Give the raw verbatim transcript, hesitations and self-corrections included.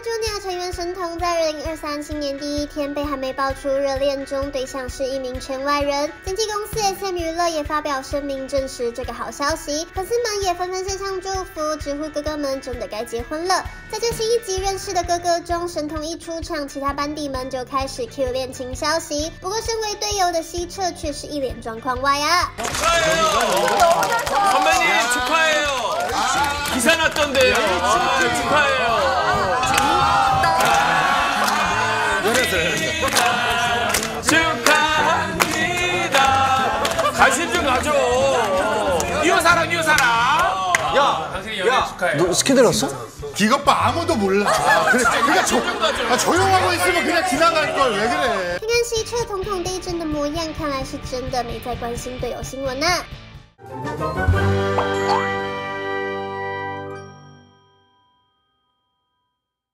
Junior 成员神童在二零二三新年第一天被还没爆出热恋中对象是一名圈外人，经纪公司 S M 娱乐也发表声明证实这个好消息，粉丝们也纷纷献上祝福，直呼哥哥们真的该结婚了。在这新一集认识的哥哥中，神童一出场，其他班底们就开始 Q 恋情消息，不过身为队友的希澈却是一脸状况外啊。 선배님 축하해요. 기사 났던데요. 아, 축하해요. 축하합니다. 관심 좀 가져. 이호사랑 이호사랑. 야, 당신이 연애 축하해. 너 스캔들 왔어? 이것 봐 아무도 몰라. 그래, 그러니까 조, 아, 조용하고 있으면 그냥 지나갈 걸 왜 그래? 看看希澈瞳孔地震的模样，看来是真的没在关心队友新闻啊。